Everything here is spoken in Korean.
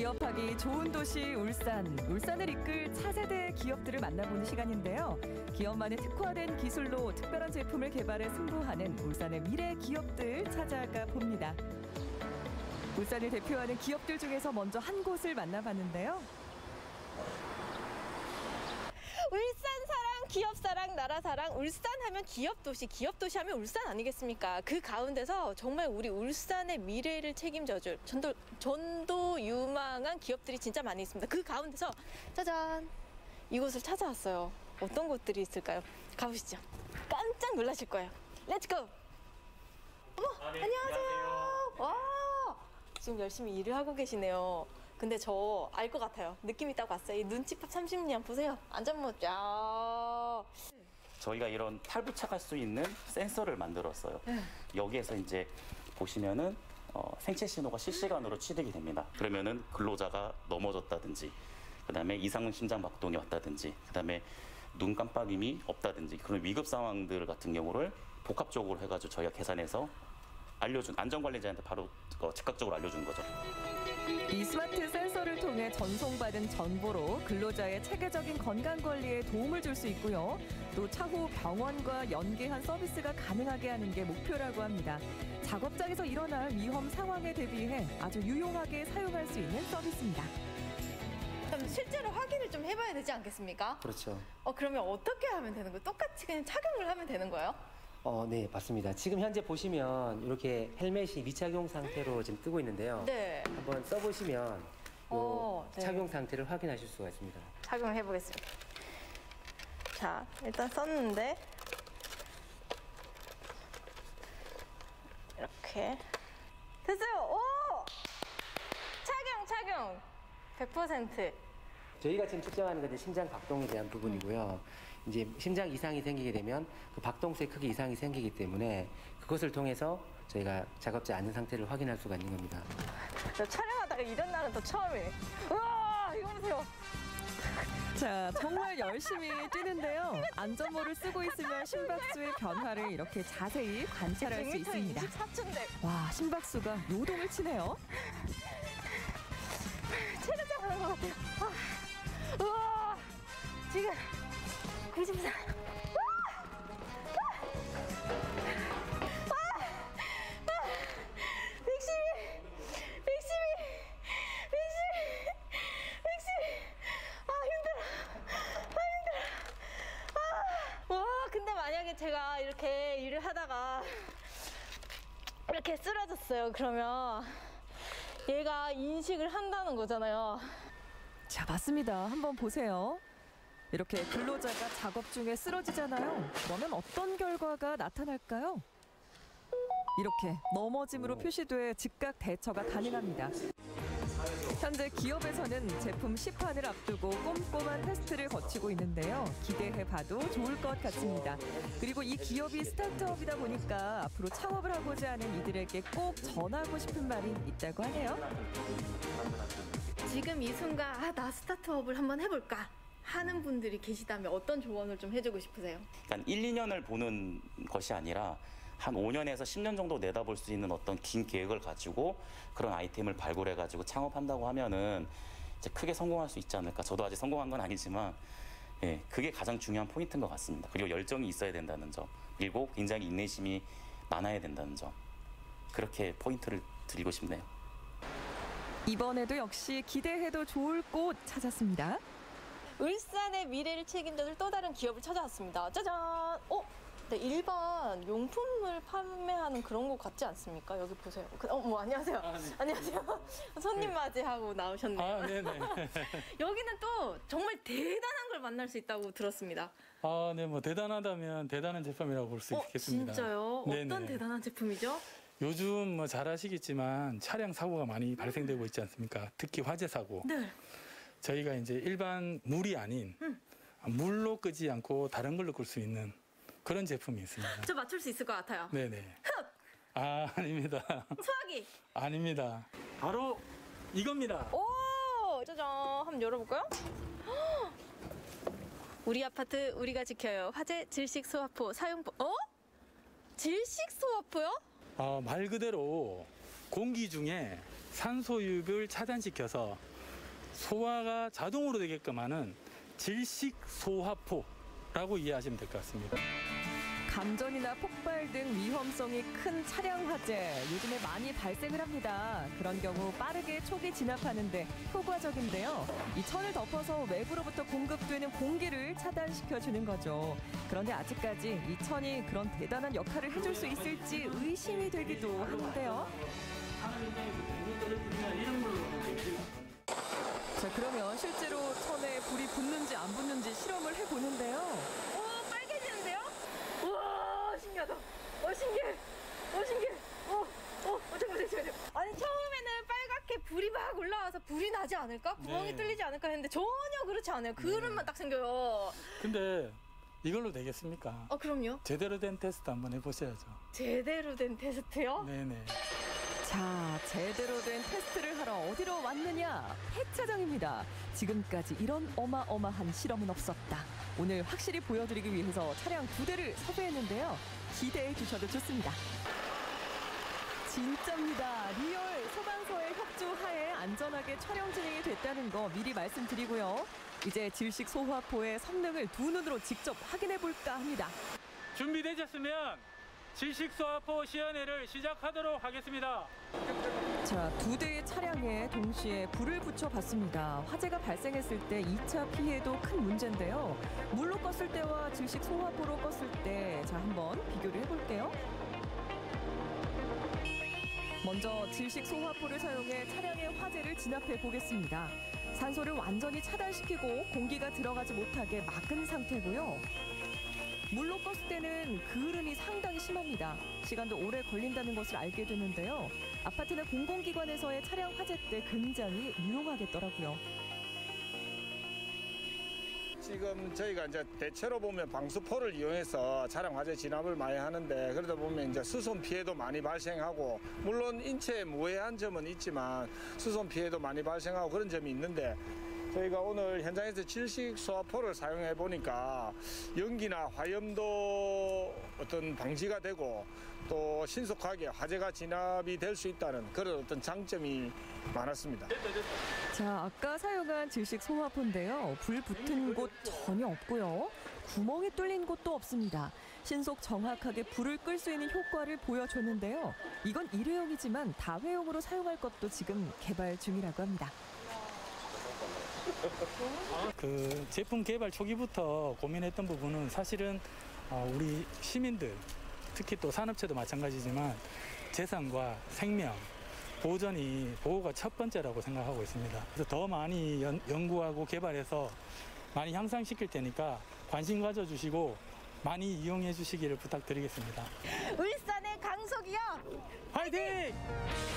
기업하기 좋은 도시 울산. 울산을 이끌 차세대 기업들을 만나보는 시간인데요. 기업만의 특화된 기술로 특별한 제품을 개발해 승부하는 울산의 미래 기업들 찾아가 봅니다. 울산을 대표하는 기업들 중에서 먼저 한 곳을 만나봤는데요. 울산 사랑, 기업 사랑, 나라 사랑, 울산 하면 기업 도시 하면 울산 아니겠습니까? 그 가운데서 정말 우리 울산의 미래를 책임져줄 전도 유망한 기업들이 진짜 많이 있습니다. 그 가운데서 짜잔! 이곳을 찾아왔어요. 어떤 곳들이 있을까요? 가보시죠. 깜짝 놀라실 거예요. 렛츠고! 어머, 네, 안녕하세요. 와, 지금 열심히 일을 하고 계시네요. 근데 저 알 것 같아요. 느낌이 딱 왔어요. 이 눈치밥 30년 보세요. 안전모 쫙. 저희가 이런 탈부착할 수 있는 센서를 만들었어요. 여기에서 이제 보시면은 생체 신호가 실시간으로 취득이 됩니다. 그러면은 근로자가 넘어졌다든지, 그다음에 이상 심장 박동이 왔다든지, 그다음에 눈 깜빡임이 없다든지 그런 위급 상황들 같은 경우를 복합적으로 해가지고 저희가 계산해서 안전관리자한테 바로 즉각적으로 알려주는 거죠. 이 스마트 센서를 통해 전송받은 정보로 근로자의 체계적인 건강관리에 도움을 줄 수 있고요. 또 차후 병원과 연계한 서비스가 가능하게 하는 게 목표라고 합니다. 작업장에서 일어날 위험 상황에 대비해 아주 유용하게 사용할 수 있는 서비스입니다. 그럼 실제로 확인을 좀 해봐야 되지 않겠습니까? 그렇죠. 그러면 어떻게 하면 되는 거예요? 똑같이 그냥 착용을 하면 되는 거예요? 네, 맞습니다. 지금 현재 보시면 이렇게 헬멧이 미착용 상태로 지금 뜨고 있는데요. 네. 한번 써보시면 네. 착용 상태를 확인하실 수가 있습니다. 착용을 해보겠습니다. 자, 일단 썼는데 이렇게 됐어요. 오! 착용 100%. 저희가 지금 측정하는 건 이제 심장 박동에 대한 부분이고요. 이제 심장 이상이 생기게 되면 그 박동수의 크기 이상이 생기기 때문에 그것을 통해서 저희가 작업자 안전 상태를 확인할 수가 있는 겁니다. 저 촬영하다가 이런 날은 또 처음이에요. 우와, 이거 보세요. 자, 정말 열심히 뛰는데요. 안전모를 쓰고 있으면 심박수의 변화를 이렇게 자세히 관찰할 수 있습니다. 24초인데 와, 심박수가 요동을 치네요. 체력장 하는 것 같아요. 우와, 지금 94. 112. 힘들어. 와, 근데 만약에 제가 이렇게 일을 하다가 이렇게 쓰러졌어요. 그러면 얘가 인식을 한다는 거잖아요. 자, 맞습니다. 한번 보세요. 이렇게 근로자가 작업 중에 쓰러지잖아요. 그러면 어떤 결과가 나타날까요? 이렇게 넘어짐으로 표시돼 즉각 대처가 가능합니다. 현재 기업에서는 제품 시판을 앞두고 꼼꼼한 테스트를 거치고 있는데요. 기대해봐도 좋을 것 같습니다. 그리고 이 기업이 스타트업이다 보니까 앞으로 창업을 하고자 하는 이들에게 꼭 전하고 싶은 말이 있다고 하네요. 지금 이 순간 나 스타트업을 한번 해볼까 하는 분들이 계시다면 어떤 조언을 좀 해주고 싶으세요? 그러니까 1, 2년을 보는 것이 아니라 한 5년에서 10년 정도 내다볼 수 있는 어떤 긴 계획을 가지고 그런 아이템을 발굴해가지고 창업한다고 하면은 이제 크게 성공할 수 있지 않을까. 저도 아직 성공한 건 아니지만, 그게 가장 중요한 포인트인 것 같습니다. 그리고 열정이 있어야 된다는 점, 그리고 굉장히 인내심이 많아야 된다는 점. 그렇게 포인트를 드리고 싶네요. 이번에도 역시 기대해도 좋을 곳 찾았습니다. 울산의 미래를 책임져줄 또 다른 기업을 찾아왔습니다. 짜잔! 네, 일반 용품을 판매하는 그런 곳 같지 않습니까? 여기 보세요. 안녕하세요. 네. 안녕하세요. 손님 맞이하고 나오셨네요. 네네. 여기는 또 정말 대단한 걸 만날 수 있다고 들었습니다. 네, 뭐 대단하다면 대단한 제품이라고 볼 수 있겠습니다. 진짜요? 네네. 어떤 대단한 제품이죠? 요즘 뭐 잘 아시겠지만 차량 사고가 많이 발생되고 있지 않습니까? 특히 화재 사고. 네. 저희가 이제 일반 물이 아닌 물로 끄지 않고 다른 걸로 끌 수 있는 그런 제품이 있습니다. 저 맞출 수 있을 것 같아요. 네네. 흡! 아닙니다. 수화기! 아닙니다. 바로 이겁니다. 오! 짜잔! 한번 열어볼까요? 우리 아파트 우리가 지켜요. 화재 질식 소화포 사용법. 질식 소화포요? 말 그대로 공기 중에 산소유입을 차단시켜서 소화가 자동으로 되게끔 하는 질식소화포라고 이해하시면 될 것 같습니다. 감전이나 폭발 등 위험성이 큰 차량 화재 요즘에 많이 발생을 합니다. 그런 경우 빠르게 초기 진압하는데 효과적인데요. 이 천을 덮어서 외부로부터 공급되는 공기를 차단시켜주는 거죠. 그런데 아직까지 이 천이 그런 대단한 역할을 해줄 수 있을지 의심이 되기도 하는데요. 자, 그러면 실제로 천에 불이 붙는지 안 붙는지 실험을 해보는데요. 오, 빨개지는데요? 우와, 신기하다. 신기해. 신기해. 잠깐만요. 아니, 처음에는 빨갛게 불이 막 올라와서 불이 나지 않을까? 구멍이 네. 뚫리지 않을까 했는데 전혀 그렇지 않아요. 그릇만 딱 생겨요. 근데 이걸로 되겠습니까? 그럼요. 제대로 된 테스트 한번 해보셔야죠. 제대로 된 테스트요? 네네. 자, 제대로 된 테스트를 하러 어디로 왔느냐? 폐차장입니다. 지금까지 이런 어마어마한 실험은 없었다. 오늘 확실히 보여드리기 위해서 차량 2대를 섭외했는데요. 기대해 주셔도 좋습니다. 진짜입니다. 리얼 소방서의 협조하에 안전하게 촬영 진행이 됐다는 거 미리 말씀드리고요. 이제 질식소화포의 성능을 두 눈으로 직접 확인해 볼까 합니다. 준비되셨으면 질식소화포 시연회를 시작하도록 하겠습니다. 자, 2대의 차량에 동시에 불을 붙여봤습니다. 화재가 발생했을 때 2차 피해도 큰 문제인데요. 물로 껐을 때와 질식 소화포로 껐을 때, 자, 한번 비교를 해볼게요. 먼저 질식 소화포를 사용해 차량의 화재를 진압해 보겠습니다. 산소를 완전히 차단시키고 공기가 들어가지 못하게 막은 상태고요. 물로 껐을 때는 그 흐름이 상당히 심합니다. 시간도 오래 걸린다는 것을 알게 되는데요. 아파트나 공공기관에서의 차량 화재 때 굉장히 유용하겠더라고요. 지금 저희가 이제 대체로 보면 방수포를 이용해서 차량 화재 진압을 많이 하는데, 그러다 보면 이제 수손 피해도 많이 발생하고, 물론 인체에 무해한 점은 있지만 수손 피해도 많이 발생하고 그런 점이 있는데, 저희가 오늘 현장에서 질식소화포를 사용해 보니까 연기나 화염도 어떤 방지가 되고 또 신속하게 화재가 진압이 될 수 있다는 그런 어떤 장점이 많았습니다. 자, 아까 사용한 질식 소화포인데요. 불 붙은 곳 전혀 없고요. 구멍이 뚫린 곳도 없습니다. 신속 정확하게 불을 끌 수 있는 효과를 보여줬는데요. 이건 일회용이지만 다회용으로 사용할 것도 지금 개발 중이라고 합니다. 그 제품 개발 초기부터 고민했던 부분은 사실은 우리 시민들, 특히 또 산업체도 마찬가지지만 재산과 생명, 보호가 첫 번째라고 생각하고 있습니다. 그래서 더 많이 연구하고 개발해서 많이 향상시킬 테니까 관심 가져주시고 많이 이용해 주시기를 부탁드리겠습니다. 울산의 강석이요. 화이팅!